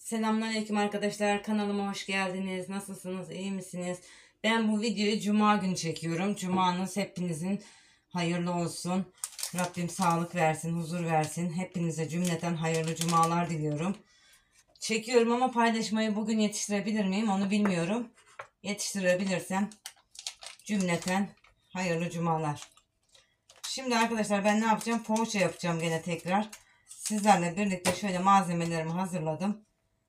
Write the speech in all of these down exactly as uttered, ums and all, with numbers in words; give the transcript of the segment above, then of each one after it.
Selamünaleyküm arkadaşlar. Kanalıma hoş geldiniz. Nasılsınız? İyi misiniz? Ben bu videoyu Cuma günü çekiyorum. Cumanız hepinizin hayırlı olsun. Rabbim sağlık versin, huzur versin. Hepinize cümleten hayırlı cumalar diliyorum. Çekiyorum ama paylaşmayı bugün yetiştirebilir miyim onu bilmiyorum. Yetiştirebilirsem cümleten hayırlı cumalar. Şimdi arkadaşlar ben ne yapacağım? Poğaça yapacağım gene tekrar. Sizlerle birlikte şöyle malzemelerimi hazırladım.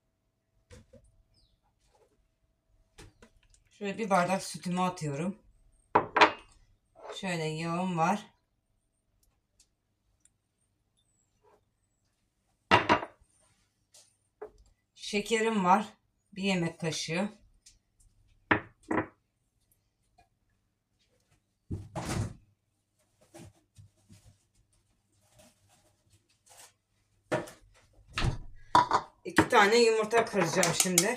Şöyle bir bardak sütümü atıyorum. Şöyle yağım var. Şekerim var. Bir yemek kaşığı. İki tane yumurta kıracağım şimdi.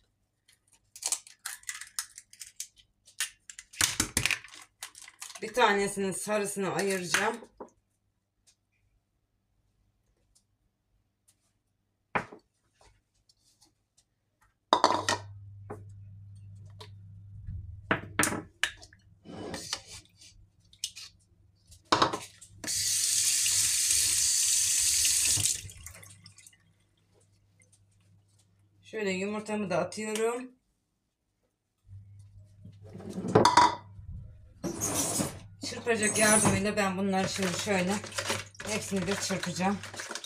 Bir tanesinin sarısını ayıracağım. Şöyle yumurtamı da atıyorum. Çırpacak yardımıyla ben bunları şimdi şöyle hepsini bir çırpacağım.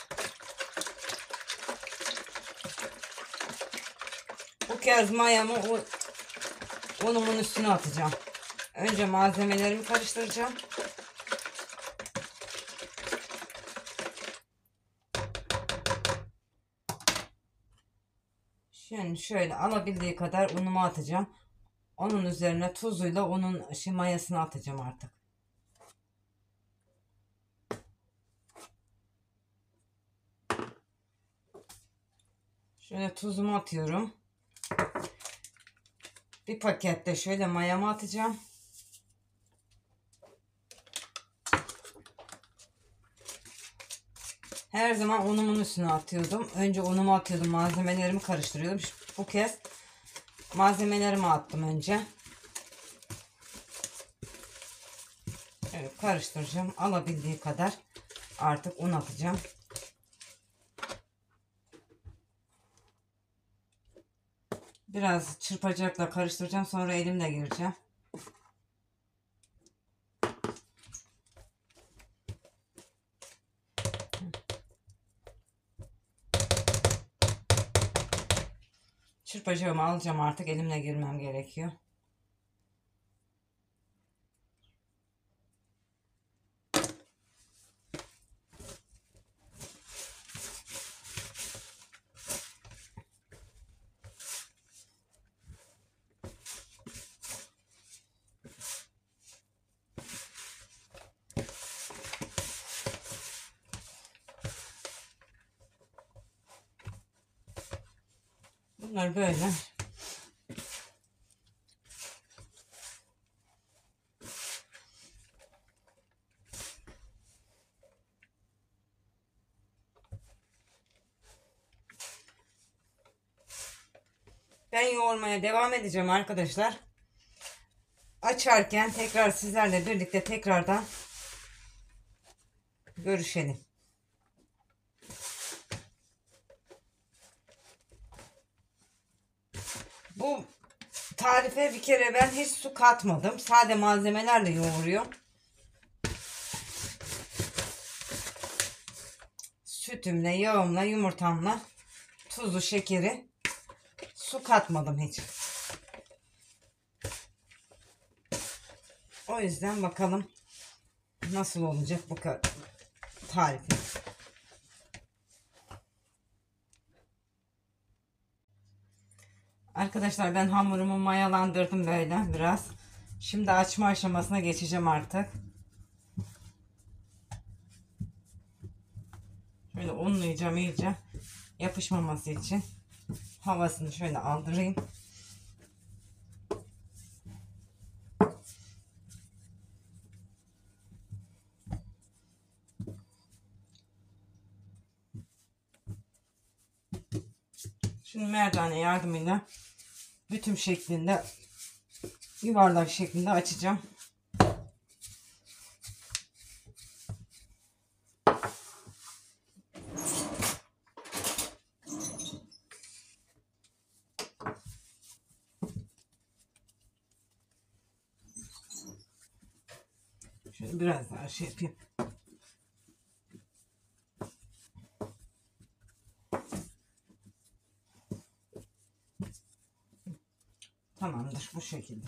Bu kez mayamı unumun üstüne atacağım. Önce malzemelerimi karıştıracağım. Şimdi şöyle alabildiği kadar unumu atacağım. Onun üzerine tuzuyla onun şey mayasını atacağım artık. Şöyle tuzumu atıyorum. Bir pakette şöyle mayamı atacağım. Her zaman unumun üstüne atıyordum. Önce unumu atıyordum. Malzemelerimi karıştırıyordum. Bu kez malzemelerimi attım önce. Evet, karıştıracağım. Alabildiği kadar artık un atacağım. Biraz çırpacakla karıştıracağım. Sonra elimle gireceğim. Çırpacağımı alacağım, artık elimle girmem gerekiyor. Bunlar böyle. Ben yoğurmaya devam edeceğim arkadaşlar. Açarken tekrar sizlerle birlikte tekrardan görüşelim. Bu tarife bir kere ben hiç su katmadım. Sade malzemelerle yoğuruyorum. Sütümle, yağımla, yumurtamla, tuzu, şekeri, su katmadım hiç. O yüzden bakalım nasıl olacak bu tarifi. Arkadaşlar ben hamurumu mayalandırdım böyle biraz. Şimdi açma aşamasına geçeceğim artık. Şöyle unlayacağım iyice, yapışmaması için. Havasını şöyle aldırayım. Şimdi merdane yardımıyla bütün şeklinde, yuvarlak şeklinde açacağım. Şöyle biraz daha şey yapayım. Tamamdır bu şekilde.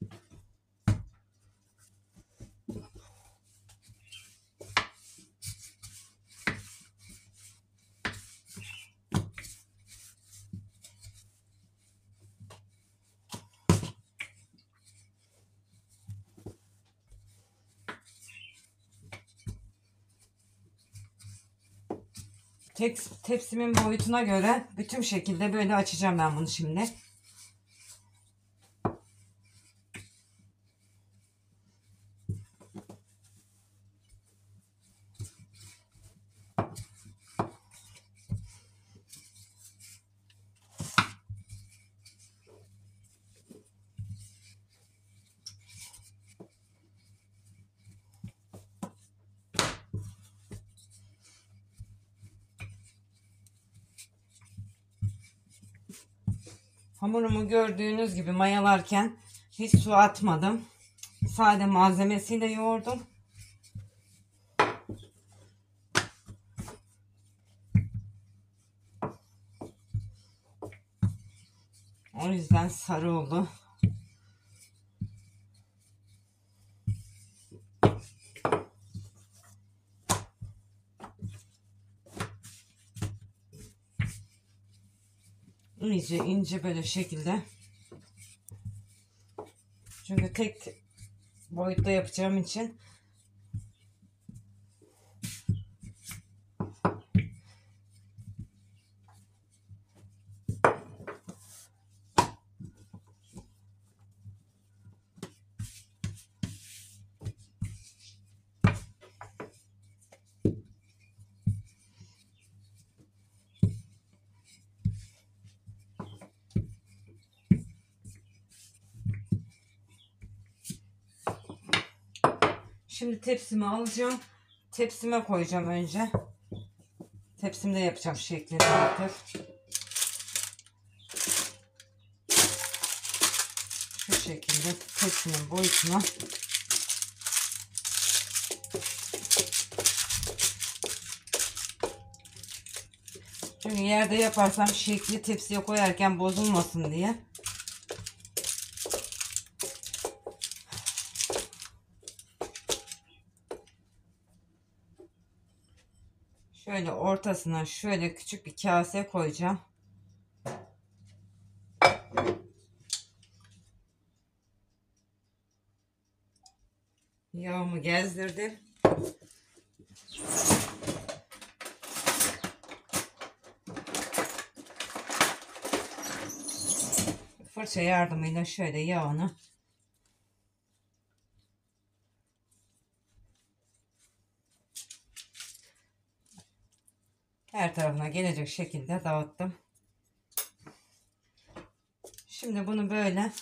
Tek, tepsimin boyutuna göre bütün şekilde böyle açacağım ben bunu şimdi. Hamurumu gördüğünüz gibi mayalarken hiç su atmadım. Sade malzemesiyle yoğurdum. O yüzden sarı oldu. İyice ince böyle şekilde. Çünkü tek boyutta yapacağım için şimdi tepsimi alacağım. Tepsime koyacağım önce. Tepsimde yapacağım şeklini artık. Şu şekilde tepsimin boyutuna çünkü yerde yaparsam şekli tepsiye koyarken bozulmasın diye. Şöyle ortasına şöyle küçük bir kase koyacağım. Yağımı gezdirdim. Fırça yardımıyla şöyle yağını her tarafına gelecek şekilde dağıttım. Şimdi bunu böyle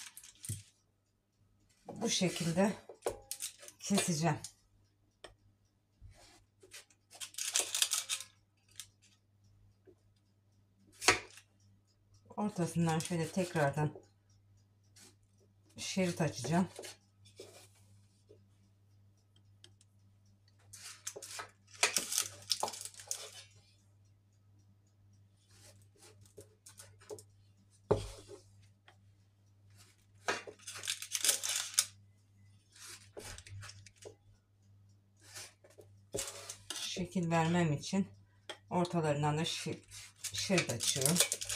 bu şekilde keseceğim. Ortasından şöyle tekrardan şerit açacağım. Şekil vermem için ortalarından da şerit açıyorum.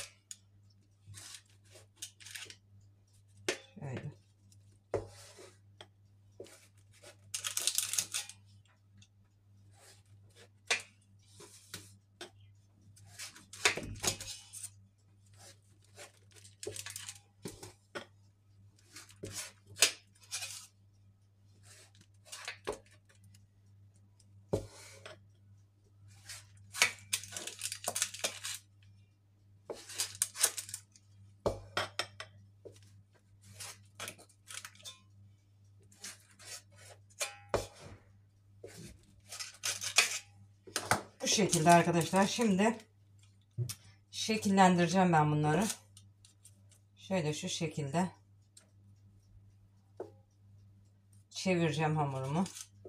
Şöyle. şekilde arkadaşlar. Şimdi şekillendireceğim ben bunları. Şöyle şu şekilde çevireceğim hamurumu.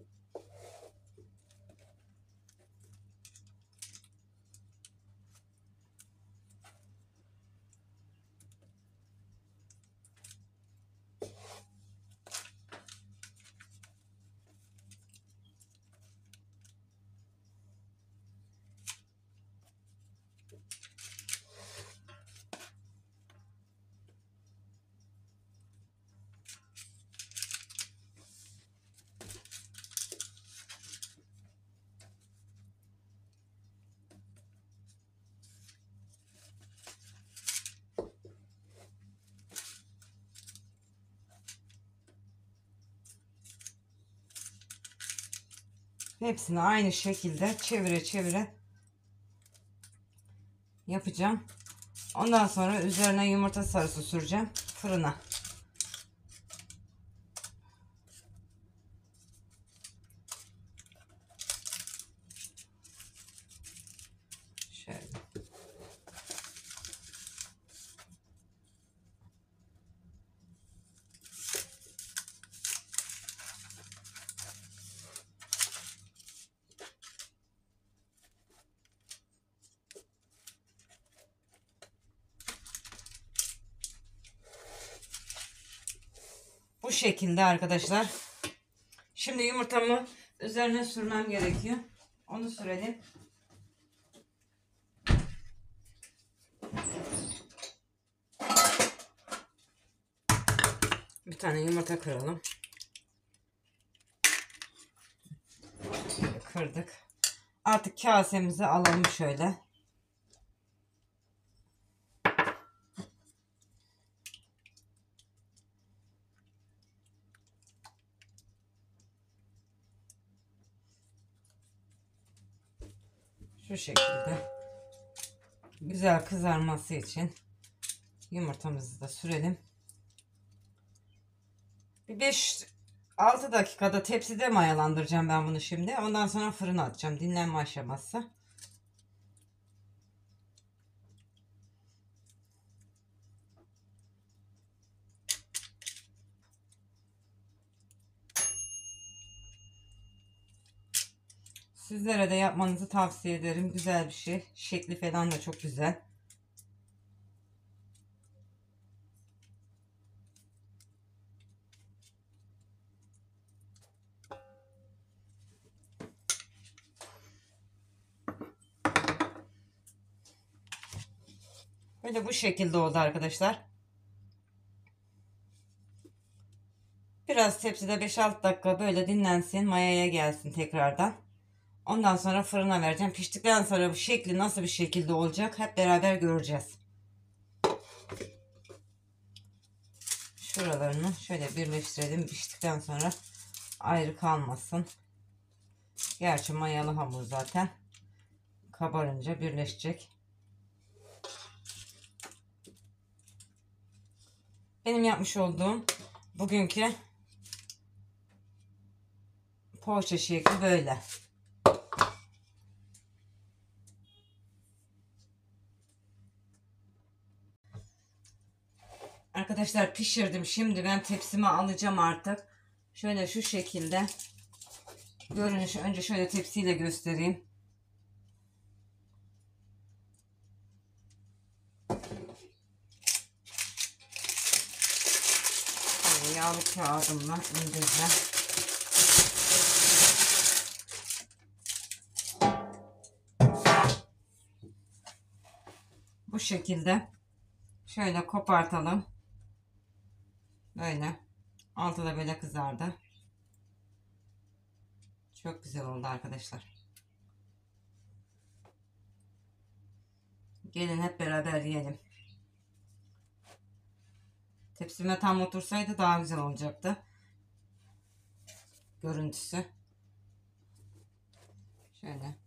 Hepsini aynı şekilde çevire çevire yapacağım. Ondan sonra üzerine yumurta sarısı süreceğim fırına. Şöyle. Bu şekilde arkadaşlar. Şimdi yumurtamı üzerine sürmem gerekiyor. Onu sürelim. Bir tane yumurta kıralım. Kırdık. Artık kasemizi alalım şöyle. Şu şekilde güzel kızarması için yumurtamızı da sürelim. Bir beş altı dakikada tepside mayalandıracağım ben bunu şimdi. Ondan sonra fırına atacağım. Dinlenme aşaması. Sizlere de yapmanızı tavsiye ederim. Güzel bir şey. Şekli falan da çok güzel. Böyle bu şekilde oldu arkadaşlar. Biraz tepside beş altı dakika böyle dinlensin. Mayaya gelsin tekrardan. Ondan sonra fırına vereceğim. Piştikten sonra bu şekli nasıl bir şekilde olacak hep beraber göreceğiz. Şuralarını şöyle birleştirelim. Piştikten sonra ayrı kalmasın. Gerçi mayalı hamur zaten. Kabarınca birleşecek. Benim yapmış olduğum bugünkü poğaça şekli böyle. Arkadaşlar pişirdim. Şimdi ben tepsime alacağım artık. Şöyle şu şekilde görünüşü önce şöyle tepsiyle göstereyim. Şöyle yağlı kağıdımla indireceğim. Bu şekilde şöyle kopartalım. Böyle. Altı da böyle kızardı. Çok güzel oldu arkadaşlar. Gelin hep beraber yiyelim. Tepsime tam otursaydı daha güzel olacaktı. Görüntüsü. Şöyle.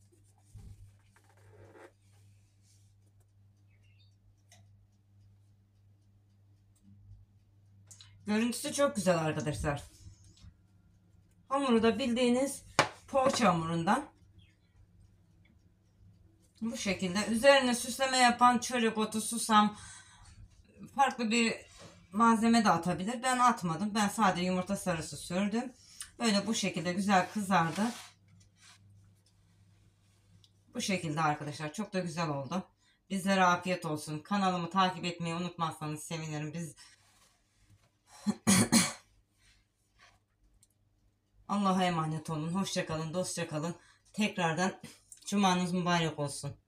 Görüntüsü çok güzel arkadaşlar. Hamuru da bildiğiniz poğaça hamurundan. Bu şekilde. Üzerine süsleme yapan çörek otu, susam, farklı bir malzeme de atabilir. Ben atmadım. Ben sadece yumurta sarısı sürdüm. Böyle bu şekilde güzel kızardı. Bu şekilde arkadaşlar. Çok da güzel oldu. Bizlere afiyet olsun. Kanalımı takip etmeyi unutmazsanız sevinirim. Biz Allah'a emanet olun. Hoşça kalın, dostça kalın. Tekrardan cumanız mübarek olsun.